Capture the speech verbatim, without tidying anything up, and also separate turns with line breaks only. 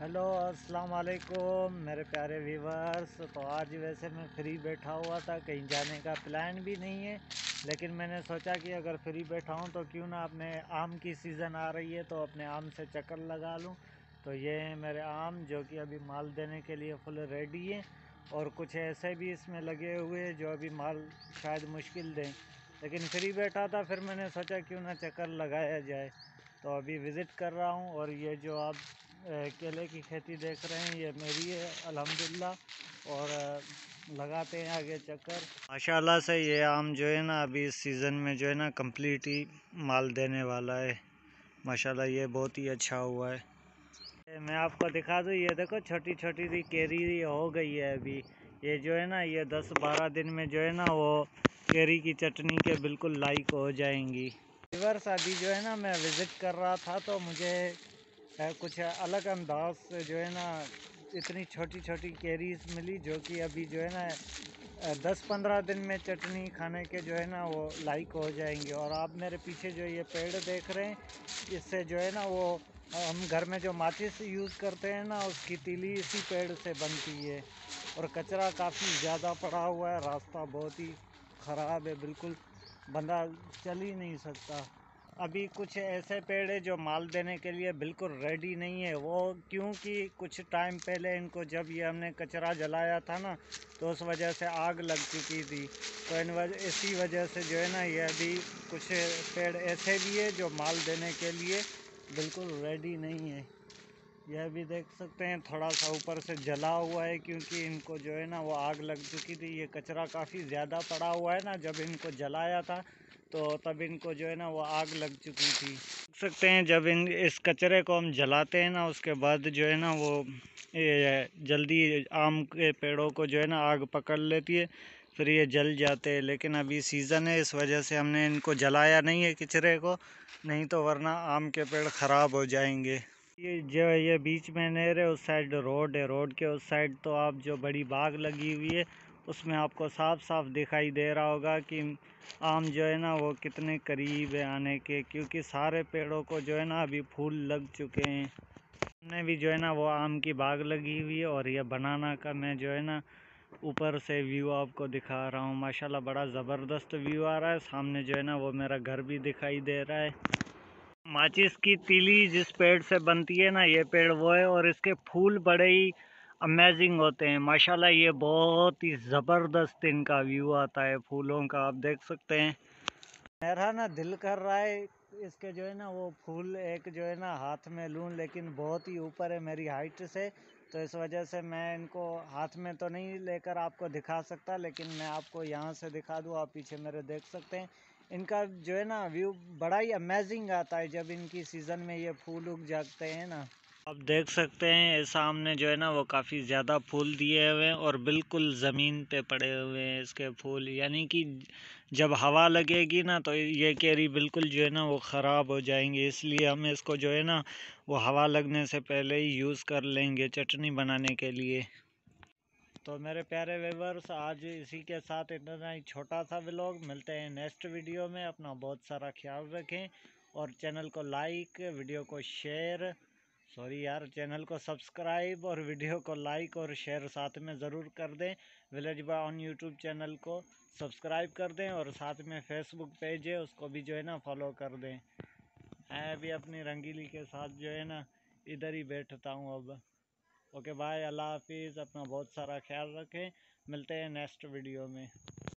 Hello अस्सलाम वालेकुम मेरे प्यारे व्यूवर्स। तो आज वैसे मैं फ्री बैठा हुआ था, कहीं जाने का प्लान भी नहीं है, लेकिन मैंने सोचा कि अगर फ्री बैठा हूँ तो क्यों ना अपने आम की सीज़न आ रही है तो अपने आम से चक्कर लगा लूँ। तो ये हैं मेरे आम जो कि अभी माल देने के लिए फुल रेडी हैं, और कुछ ऐसे भी इसमें लगे हुए हैं जो अभी माल शायद मुश्किल दें, लेकिन फ्री बैठा था फिर मैंने सोचा क्यों ना चक्कर लगाया जाए। तो अभी विज़िट कर रहा हूँ, और ये जो आप अ, केले की खेती देख रहे हैं ये मेरी है अल्हम्दुलिल्लाह। और अ, लगाते हैं आगे चक्कर। माशाल्लाह से ये आम जो है ना अभी इस सीज़न में जो है ना कंप्लीट ही माल देने वाला है। माशाल्लाह ये बहुत ही अच्छा हुआ है। ये मैं आपको दिखा दूँ, ये देखो छोटी छोटी सी केरी हो गई है अभी। ये जो है ना ये दस बारह दिन में जो है ना वो केरी की चटनी के बिल्कुल लायक हो जाएंगी। रिवर्स अभी जो है ना मैं विज़िट कर रहा था तो मुझे है कुछ अलग अंदाज से जो है ना इतनी छोटी छोटी कैरीज मिली जो कि अभी जो है ना दस पंद्रह दिन में चटनी खाने के जो है ना वो लायक हो जाएंगे। और आप मेरे पीछे जो ये पेड़ देख रहे हैं इससे जो है ना वो हम घर में जो माचिस यूज़ करते हैं ना उसकी तीली इसी पेड़ से बनती है। और कचरा काफ़ी ज़्यादा पड़ा हुआ है, रास्ता बहुत ही ख़राब है, बिल्कुल बंदा चल ही नहीं सकता। अभी कुछ ऐसे पेड़ है जो माल देने के लिए बिल्कुल रेडी नहीं है, वो क्योंकि कुछ टाइम पहले इनको जब ये हमने कचरा जलाया था ना तो उस वजह से आग लग चुकी थी। तो इन वजह इसी वजह से जो है ना ये अभी कुछ पेड़ ऐसे भी है जो माल देने के लिए बिल्कुल रेडी नहीं है। यह भी देख सकते हैं थोड़ा सा ऊपर से जला हुआ है क्योंकि इनको जो है ना वो आग लग चुकी थी। ये कचरा काफ़ी ज़्यादा पड़ा हुआ है ना, जब इनको जलाया था तो तब इनको जो है ना वो आग लग चुकी थी। देख सकते हैं जब इन इस कचरे को हम जलाते हैं ना उसके बाद जो है ना वो ये जल्दी आम के पेड़ों को जो है ना आग पकड़ लेती है, फिर ये जल जाते हैं। लेकिन अभी सीज़न है इस वजह से हमने इनको जलाया नहीं है कचरे को, नहीं तो वरना आम के पेड़ ख़राब हो जाएंगे। ये जो ये बीच में नहर है उस साइड रोड है, रोड के उस साइड तो आप जो बड़ी बाग लगी हुई है उसमें आपको साफ साफ दिखाई दे रहा होगा कि आम जो है ना वो कितने करीब है आने के, क्योंकि सारे पेड़ों को जो है ना अभी फूल लग चुके हैं। हमने भी जो है ना वो आम की बाग लगी हुई है, और ये बनाना का मैं जो है ना ऊपर से व्यू आपको दिखा रहा हूँ। माशाल्लाह बड़ा ज़बरदस्त व्यू आ रहा है। सामने जो है ना वो मेरा घर भी दिखाई दे रहा है। माचिस की तीली जिस पेड़ से बनती है ना ये पेड़ वो है, और इसके फूल बड़े ही अमेजिंग होते हैं। माशाल्लाह ये बहुत ही ज़बरदस्त इनका व्यू आता है फूलों का, आप देख सकते हैं। मेरा ना दिल कर रहा है इसके जो है ना वो फूल एक जो है ना हाथ में लूं, लेकिन बहुत ही ऊपर है मेरी हाइट से, तो इस वजह से मैं इनको हाथ में तो नहीं लेकर आपको दिखा सकता, लेकिन मैं आपको यहाँ से दिखा दूँ। आप पीछे मेरे देख सकते हैं इनका जो है ना व्यू बड़ा ही अमेजिंग आता है जब इनकी सीज़न में ये फूल उग जाते हैं ना। आप देख सकते हैं सामने जो है ना वो काफ़ी ज़्यादा फूल दिए हुए हैं और बिल्कुल ज़मीन पे पड़े हुए हैं इसके फूल, यानी कि जब हवा लगेगी ना तो ये कैरी बिल्कुल जो है ना वो ख़राब हो जाएंगे। इसलिए हम इसको जो है ना वो हवा लगने से पहले ही यूज़ कर लेंगे चटनी बनाने के लिए। तो मेरे प्यारे व्यूअर्स आज इसी के साथ इतना ही छोटा सा व्लॉग, मिलते हैं नेक्स्ट वीडियो में। अपना बहुत सारा ख्याल रखें, और चैनल को लाइक, वीडियो को शेयर, सॉरी यार चैनल को सब्सक्राइब और वीडियो को लाइक और शेयर साथ में ज़रूर कर दें। Village boy on YouTube channel को सब्सक्राइब कर दें, और साथ में फेसबुक पेज है उसको भी जो है ना फॉलो कर दें। मैं भी अपनी रंगीली के साथ जो है ना इधर ही बैठता हूँ अब। ओके बाय, अल्लाह हाफिज़। अपना बहुत सारा ख्याल रखें, मिलते हैं नेक्स्ट वीडियो में।